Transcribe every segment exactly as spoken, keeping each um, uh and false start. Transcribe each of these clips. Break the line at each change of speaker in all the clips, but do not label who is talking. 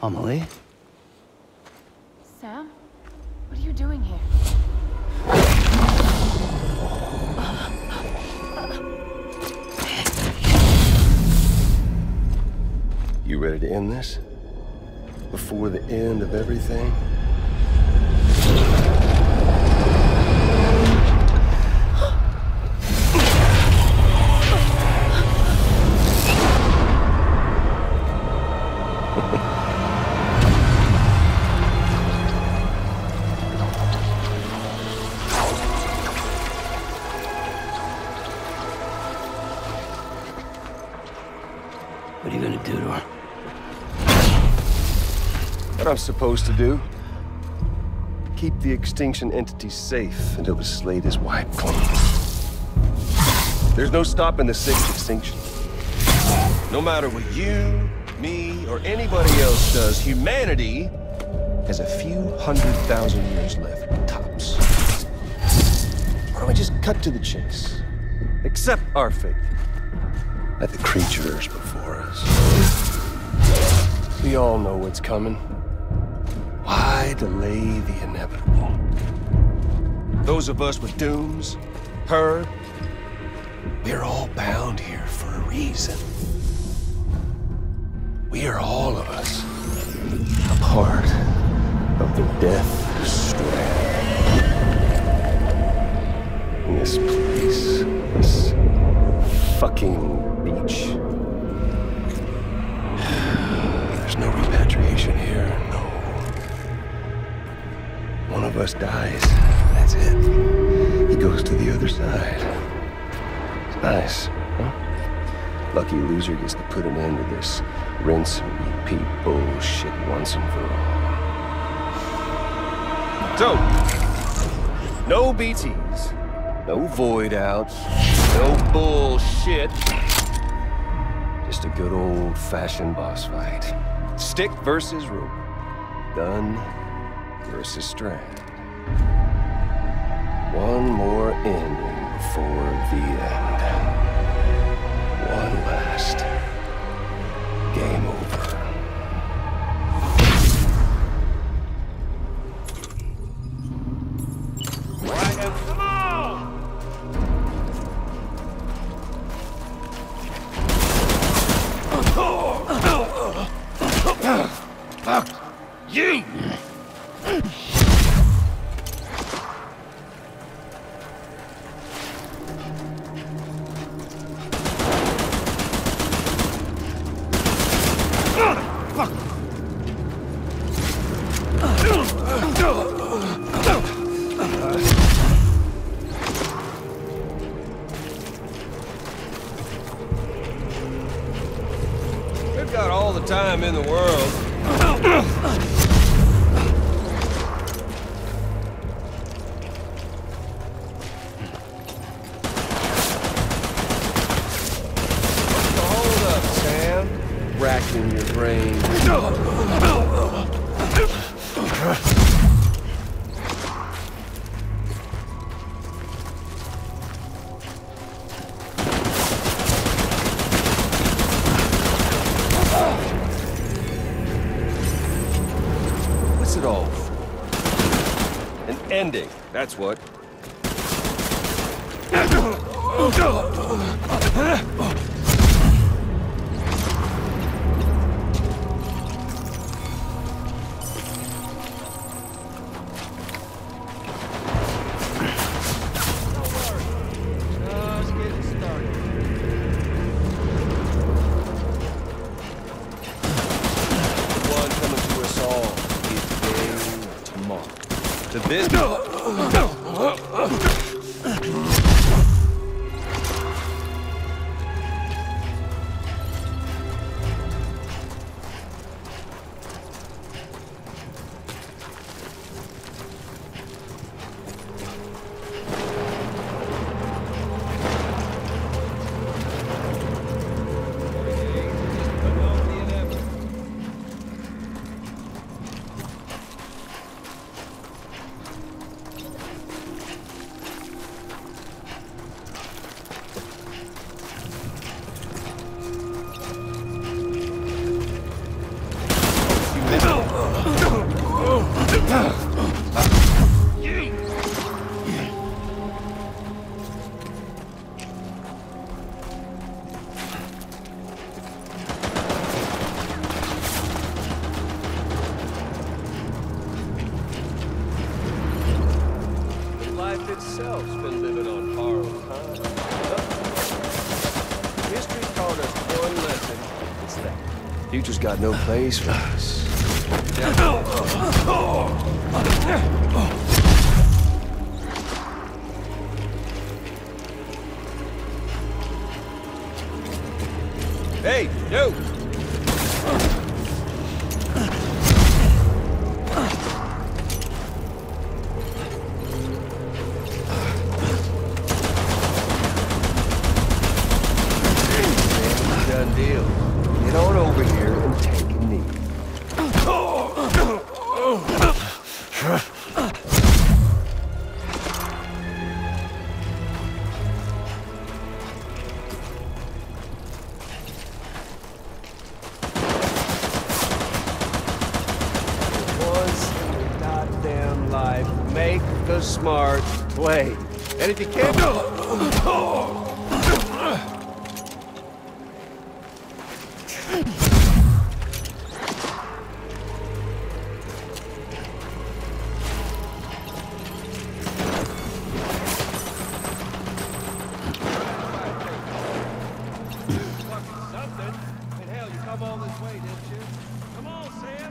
Amelie?
Sam? What are you doing here?
You ready to end this? Before the end of everything?
What are you gonna do to her?
What I'm supposed to do? Keep the extinction entity safe until the slate is wiped clean. There's no stopping the sixth extinction. No matter what you, me, or anybody else does, humanity has a few hundred thousand years left, tops. Why don't we just cut to the chase? Accept our fate. Like the creatures before us. We all know what's coming. Why delay the inevitable? Those of us with dooms, her, we're all bound here for a reason. We are all of us a part of the Death Strand. In this place, this fucking beach. There's no repatriation here, no. One of us dies, that's it. He goes to the other side. It's nice, huh? Lucky loser gets to put an end to this rinse and repeat bullshit once and for all. So, no B Ts, no void outs, no bullshit. Just a good old-fashioned boss fight. Stick versus rope. Gun versus strand. One more ending before the end. One last game over. Come on! Fuck you! We've got all the time in the world. Hold up, Sam. Racking your brain. What's it all for? An ending, that's what. To this. yourself's been living on borrowed time. History taught us one lesson. It's that future's got no place for us. Hey, yo! Done deal. Get on over here and take a knee. Once in your goddamn life, make the smart play. And if you can't... All this way, didn't you? Come on, Sam.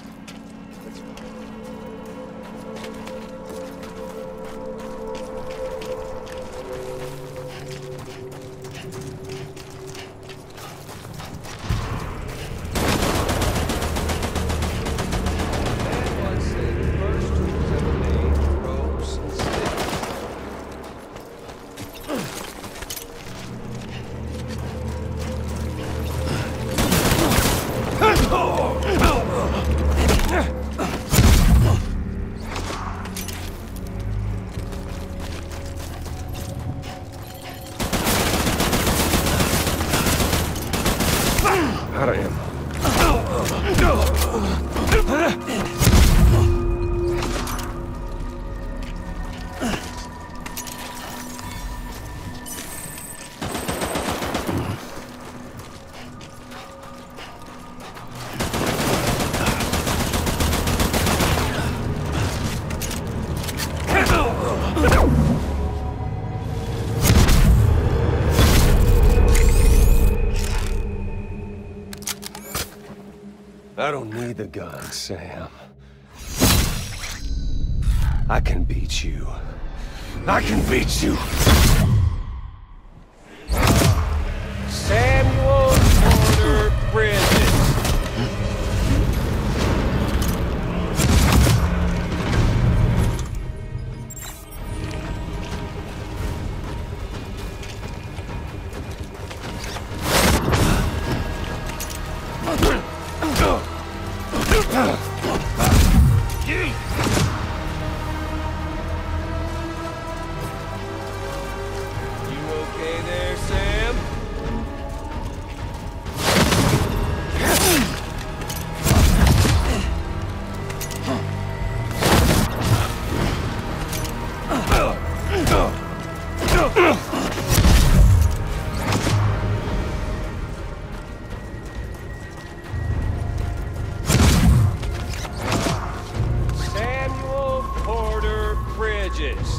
Everyone said the first tools ever made were ropes and sticks. Out of him. I don't need the gun, Sam. I can beat you. I can beat you. Samuel Porter Bridges. Samuel Porter Bridges.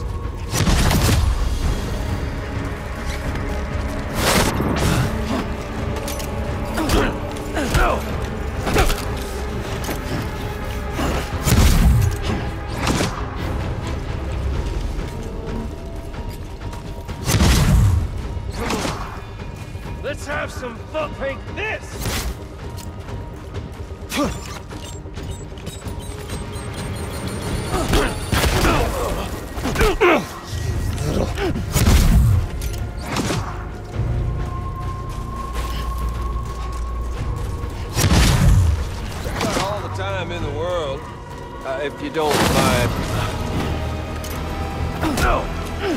Let's have some fun. Take this! Got all the time in the world, uh, if you don't mind. No!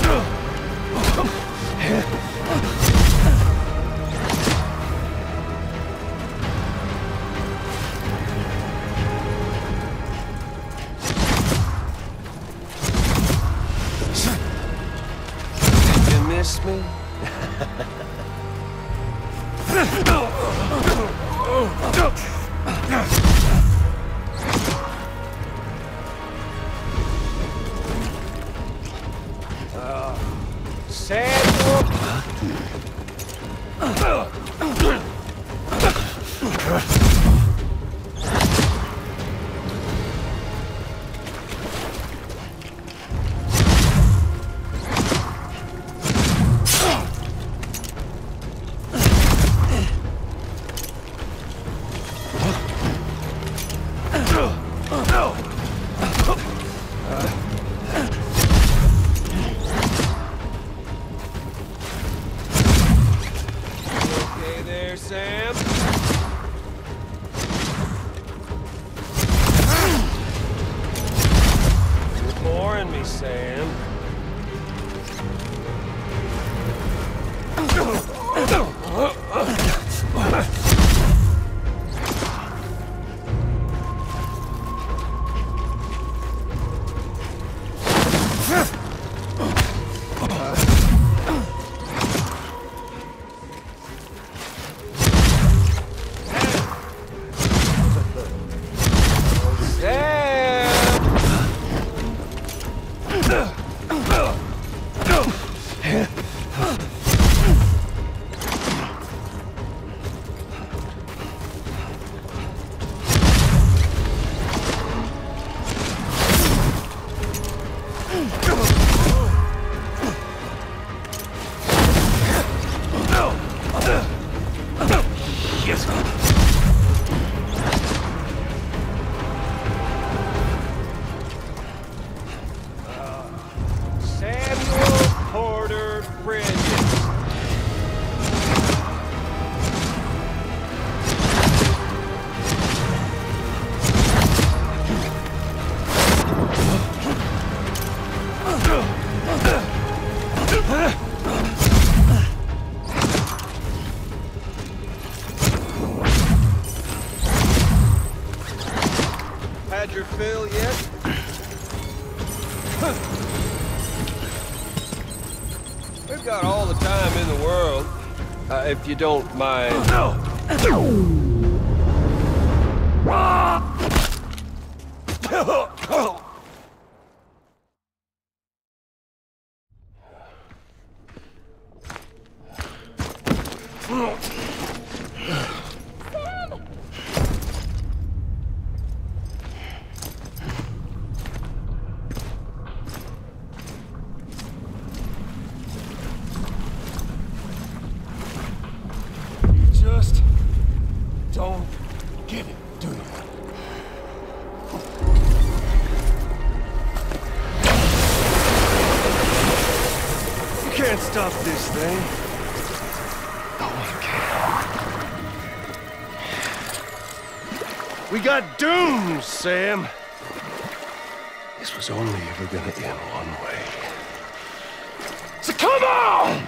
Miss me? Samuel! Okay there, Sam? You're boring me, Sam. Samuel Porter Bridges. Had your fill yet? We've got all the time in the world, uh, if you don't mind. No! Just don't get it, do you? You can't stop this thing. No one can. We got doomed, Sam. This was only ever gonna end one way. So come on!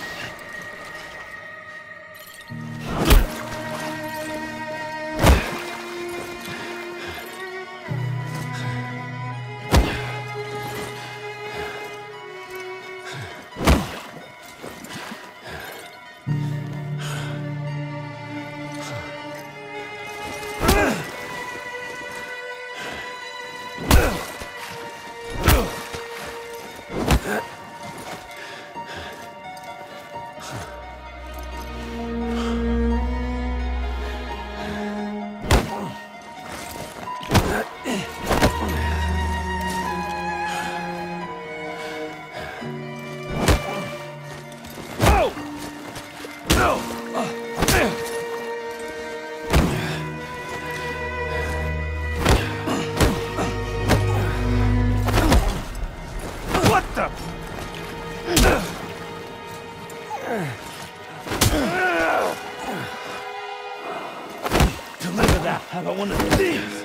What the? Deliver that. I don't want to leave.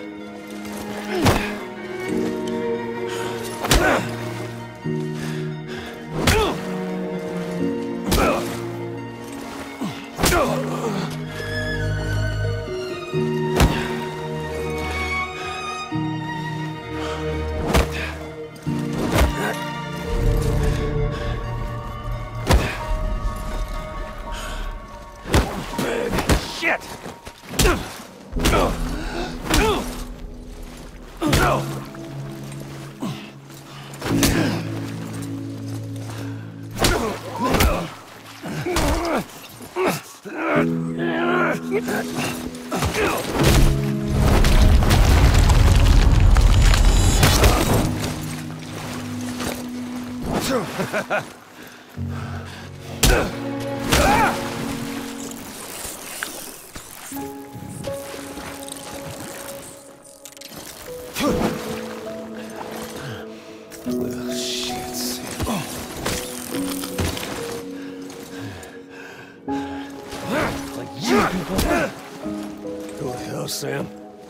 Shit! No! Well, shit, Sam. Like you people. Go to hell, Sam.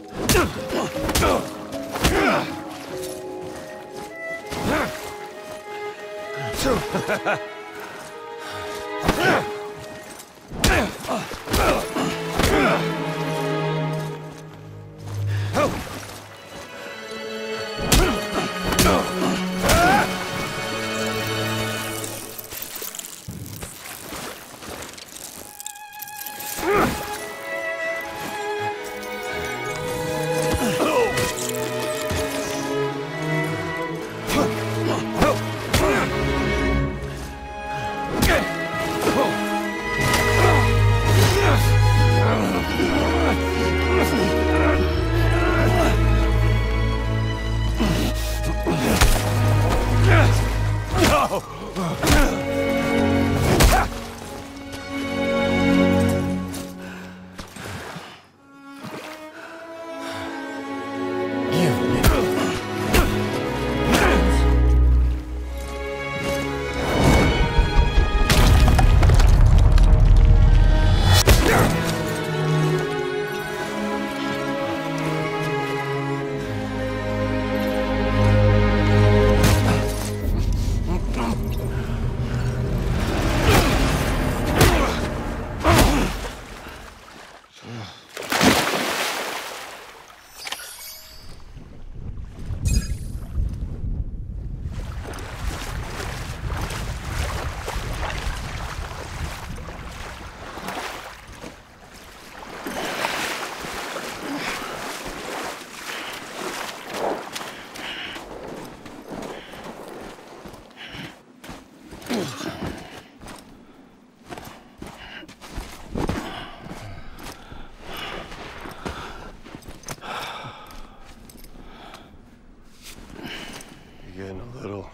Getting a little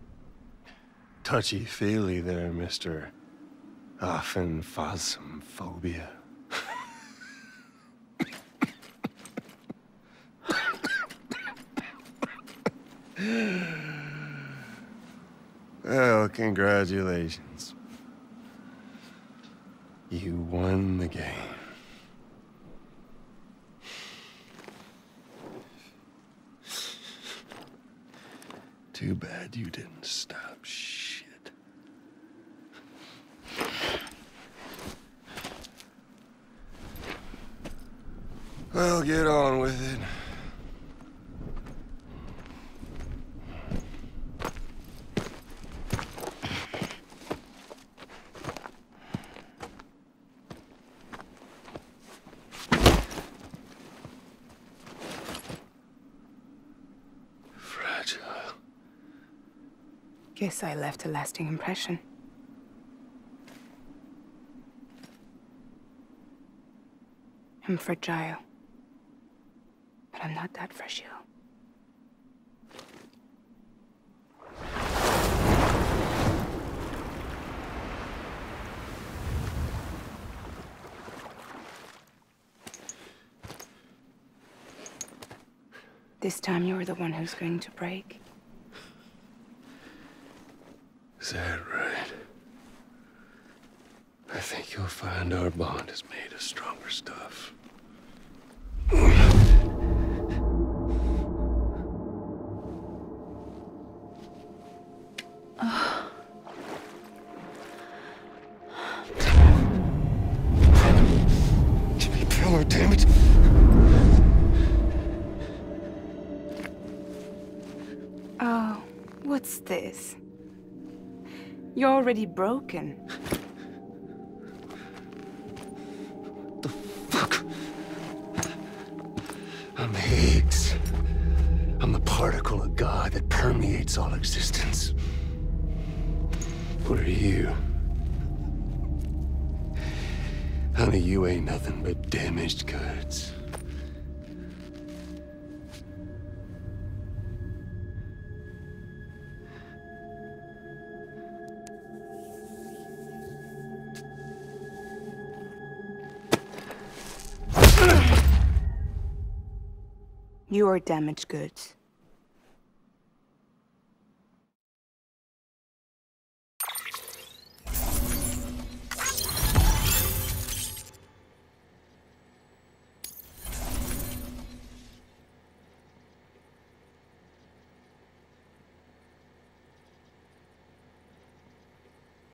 touchy-feely there, Mister Aphenphasmophobia. Well, congratulations. You won the game. Too bad you didn't stop shit. Well, get on with it.
Guess I left a lasting impression. I'm fragile. But I'm not that fragile. This time you're the one who's going to break.
Is that right? I think you'll find our bond is made of stronger stuff. Give me power, damn it!
Oh, what's this? You're already broken.
The fuck? I'm Higgs. I'm the particle of God that permeates all existence. What are you? Honey, you ain't nothing but damaged goods.
You are damaged goods.